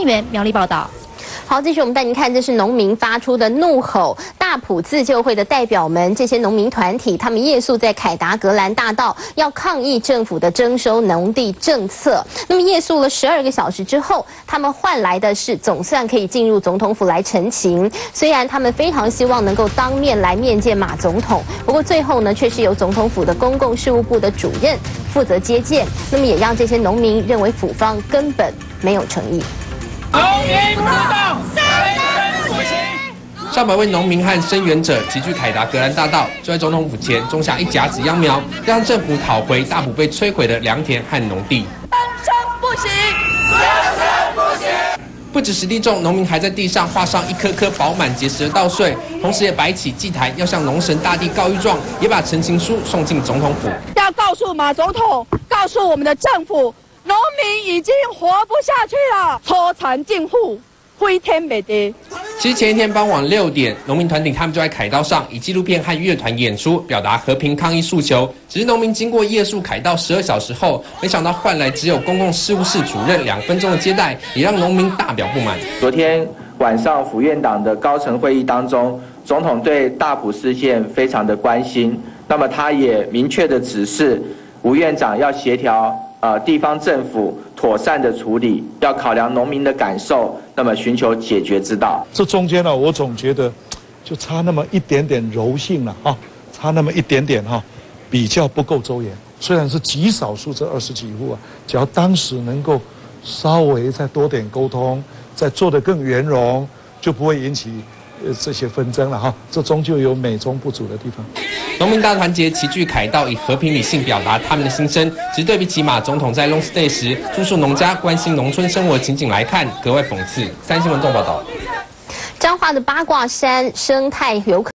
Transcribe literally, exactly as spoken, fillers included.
媛苗栗报道。 好，继续我们带您看，这是农民发出的怒吼。大埔自救会的代表们，这些农民团体，他们夜宿在凯达格兰大道，要抗议政府的征收农地政策。那么夜宿了十二个小时之后，他们换来的是总算可以进入总统府来陈情。虽然他们非常希望能够当面来面见马总统，不过最后呢，却是由总统府的公共事务部的主任负责接见。那么也让这些农民认为府方根本没有诚意。 农民不动，谁人不行？ 上百位农民和声援者齐聚凯达格兰大道，就在总统府前种下一甲子秧苗，让政府讨回大埔被摧毁的良田和农地。 生生不行，生生不行。 不止实地种，农民还在地上画上一颗颗饱满结实的稻穗，同时也摆起祭坛，要向农神大帝告一状，也把陈情书送进总统府。 要告诉马总统，告诉我们的政府。 农民已经活不下去了，挫残尽户，飞天没地。 其实前一天傍晚六点，农民团体他们就在凯道上以纪录片和乐团演出，表达和平抗议诉求。只是农民经过夜宿凯道十二小时后，没想到换来只有公共事务室主任两分钟的接待，也让农民大表不满。 昨天晚上府院党的高层会议当中，总统对大埔事件非常的关心，那么他也明确的指示吴院长要协调。 呃，地方政府妥善的处理，要考量农民的感受，那么寻求解决之道。 这中间呢，我总觉得就差那么一点点柔性了哈，差那么一点点哈，比较不够周延。虽然是极少数这二十几户啊，只要当时能够稍微再多点沟通，再做得更圆融，就不会引起呃这些纷争了哈。这终究有美中不足的地方。 农民大团结齐聚凯道，以和平理性表达他们的心声。只是对比起马总统在 long stay 时住宿农家、关心农村生活情景来看，格外讽刺。三新闻动报道， 彰化的八卦山生态游客。